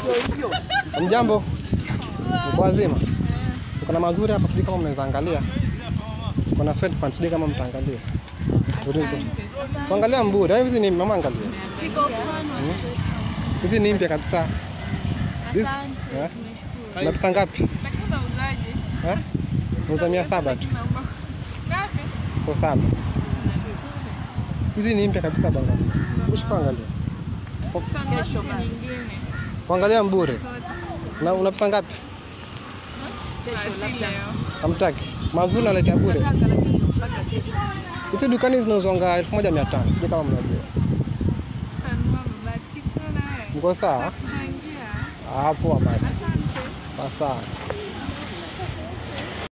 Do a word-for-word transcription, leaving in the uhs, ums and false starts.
Mjambo. Kwa wazima. Kuna mazuri hapa sijui kama mnaweza angalia. Kuna sweatpants sijui kama mtaangalia. Urizo. Kuangalia mbure. Hizi ni mama angalia. Hizi ni mpya kabisa. Hizi. Na pesa ngapi? Lakini uzaje? Eh? Uza mia saba tu. Ngapi? So saba. Hizi ni mpya kabisa banga. Ushipangalia. Kesho nyingine. Kuangalia mbure. Na una pesa ngapi? Kesho labda. Hamtaki. Mazuri naletea bure. Hizi dukani zinauzonga elfu moja mia tano. Sije kama mnajua. Tutanunua mabati. Kitu na wewe. Mko sawa? Tunaingia. Hapo basi. Asante. Sawa.